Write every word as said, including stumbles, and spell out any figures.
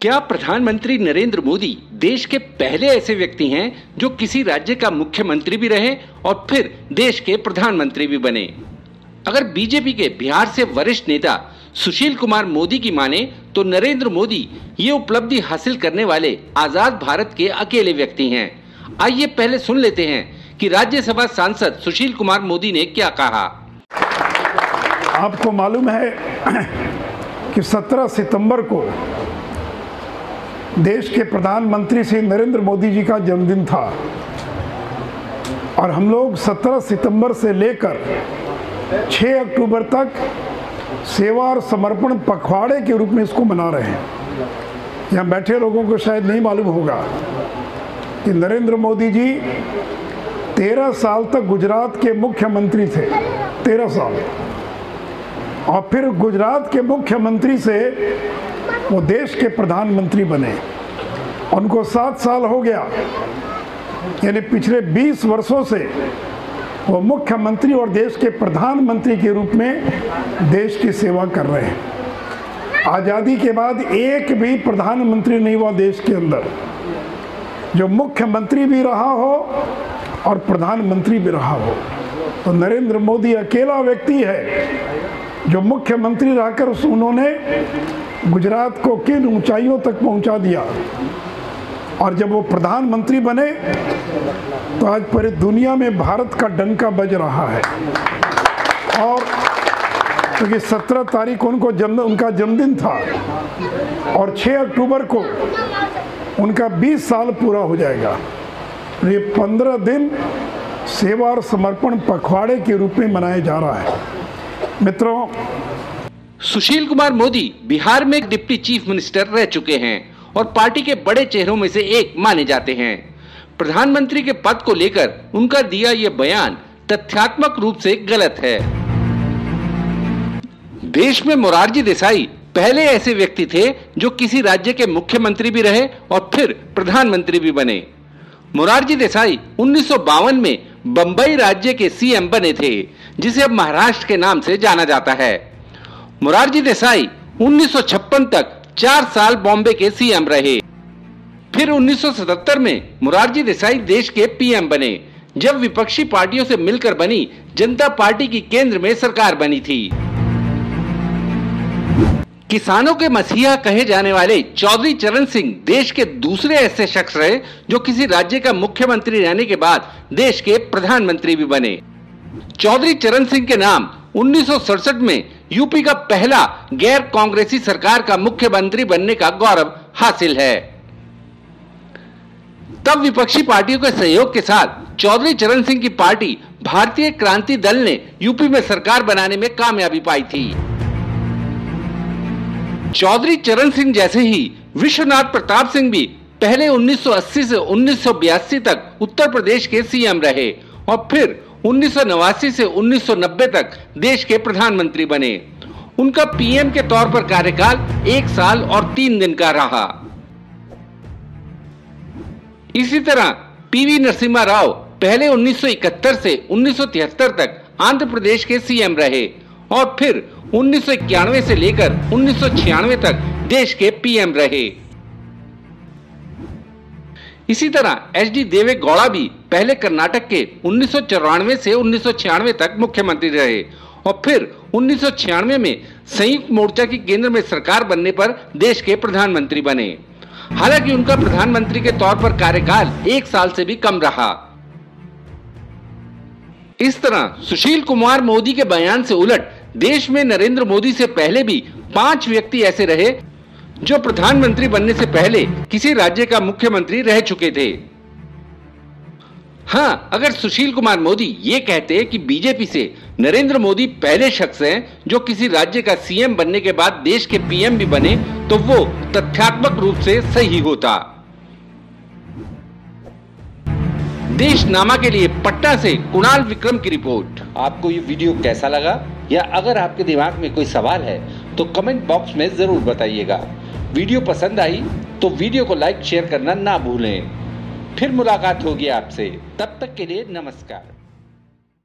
क्या प्रधानमंत्री नरेंद्र मोदी देश के पहले ऐसे व्यक्ति हैं जो किसी राज्य का मुख्यमंत्री भी रहे और फिर देश के प्रधानमंत्री भी बने? अगर बीजेपी के बिहार से वरिष्ठ नेता सुशील कुमार मोदी की माने तो नरेंद्र मोदी ये उपलब्धि हासिल करने वाले आजाद भारत के अकेले व्यक्ति हैं। आइए पहले सुन लेते हैं कि राज्यसभा सांसद सुशील कुमार मोदी ने क्या कहा। आपको मालूम है कि सत्रह सितंबर को देश के प्रधानमंत्री श्री नरेंद्र मोदी जी का जन्मदिन था और हम लोग सत्रह सितंबर से लेकर छह अक्टूबर तक सेवा और समर्पण पखवाड़े के रूप में इसको मना रहे हैं। यहाँ बैठे लोगों को शायद नहीं मालूम होगा कि नरेंद्र मोदी जी तेरह साल तक गुजरात के मुख्यमंत्री थे, तेरह साल, और फिर गुजरात के मुख्यमंत्री से वो देश के प्रधानमंत्री बने। उनको सात साल हो गया, यानी पिछले बीस वर्षों से वो मुख्यमंत्री और देश के प्रधानमंत्री के रूप में देश की सेवा कर रहे हैं। आज़ादी के बाद एक भी प्रधानमंत्री नहीं हुआ देश के अंदर जो मुख्यमंत्री भी रहा हो और प्रधानमंत्री भी रहा हो। तो नरेंद्र मोदी अकेला व्यक्ति है जो मुख्यमंत्री रहकर उन्होंने गुजरात को किन ऊंचाइयों तक पहुंचा दिया, और जब वो प्रधानमंत्री बने तो आज पूरी दुनिया में भारत का डंका बज रहा है। और क्योंकि सत्रह तारीख को उनको जन्म उनका जन्मदिन था और छह अक्टूबर को उनका बीस साल पूरा हो जाएगा। ये पंद्रह दिन सेवा और समर्पण पखवाड़े के रूप में मनाया जा रहा है। मित्रों, सुशील कुमार मोदी बिहार में एक डिप्टी चीफ मिनिस्टर रह चुके हैं और पार्टी के बड़े चेहरों में से एक माने जाते हैं। प्रधानमंत्री के पद को लेकर उनका दिया यह बयान तथ्यात्मक रूप से गलत है। देश में मोरारजी देसाई पहले ऐसे व्यक्ति थे जो किसी राज्य के मुख्यमंत्री भी रहे और फिर प्रधानमंत्री भी बने। मोरारजी देसाई उन्नीस सौ बावन में बंबई राज्य के सीएम बने थे, जिसे अब महाराष्ट्र के नाम से जाना जाता है। मोरारजी देसाई उन्नीस सौ छप्पन तक चार साल बॉम्बे के सीएम रहे। फिर उन्नीस सौ सतहत्तर में मोरारजी देसाई देश के पीएम बने, जब विपक्षी पार्टियों से मिलकर बनी जनता पार्टी की केंद्र में सरकार बनी थी। किसानों के मसीहा कहे जाने वाले चौधरी चरण सिंह देश के दूसरे ऐसे शख्स रहे जो किसी राज्य का मुख्यमंत्री रहने के बाद देश के प्रधानमंत्री भी बने। चौधरी चरण सिंह के नाम उन्नीस सौ सड़सठ में यूपी का पहला गैर कांग्रेसी सरकार का मुख्यमंत्री बनने का गौरव हासिल है। तब विपक्षी पार्टियों के सहयोग के साथ चौधरी चरण सिंह की पार्टी भारतीय क्रांति दल ने यूपी में सरकार बनाने में कामयाबी पाई थी। चौधरी चरण सिंह जैसे ही विश्वनाथ प्रताप सिंह भी पहले उन्नीस सौ अस्सी से उन्नीस सौ बयासी तक उत्तर प्रदेश के सीएम रहे और फिर उन्नीस सौ नवासी से उन्नीस सौ नब्बे तक देश के प्रधानमंत्री बने। उनका पीएम के तौर पर कार्यकाल एक साल और तीन दिन का रहा। इसी तरह पीवी नरसिम्हा राव पहले उन्नीस सौ इकहत्तर से उन्नीस सौ तिहत्तर तक आंध्र प्रदेश के सीएम रहे और फिर उन्नीस सौ इक्यानवे से लेकर उन्नीस सौ छियानवे तक देश के पीएम रहे। इसी तरह एच डी देवे गौड़ा भी पहले कर्नाटक के उन्नीस सौ चौरानवे से उन्नीस सौ छियानवे तक मुख्यमंत्री रहे और फिर उन्नीस सौ छियानवे में संयुक्त मोर्चा की केंद्र में सरकार बनने पर देश के प्रधानमंत्री बने। हालांकि उनका प्रधानमंत्री के तौर पर कार्यकाल एक साल से भी कम रहा। इस तरह सुशील कुमार मोदी के बयान से उलट देश में नरेंद्र मोदी से पहले भी पांच व्यक्ति ऐसे रहे जो प्रधानमंत्री बनने से पहले किसी राज्य का मुख्यमंत्री रह चुके थे। हाँ, अगर सुशील कुमार मोदी ये कहते कि बीजेपी से नरेंद्र मोदी पहले शख्स हैं जो किसी राज्य का सीएम बनने के बाद देश के पीएम भी बने, तो वो तथ्यात्मक रूप से सही होता। देशनामा के लिए पटना से कुणाल विक्रम की रिपोर्ट। आपको ये वीडियो कैसा लगा, या अगर आपके दिमाग में कोई सवाल है तो कमेंट बॉक्स में जरूर बताइएगा। वीडियो पसंद आई तो वीडियो को लाइक शेयर करना ना भूलें। फिर मुलाकात होगी आपसे, तब तक के लिए नमस्कार।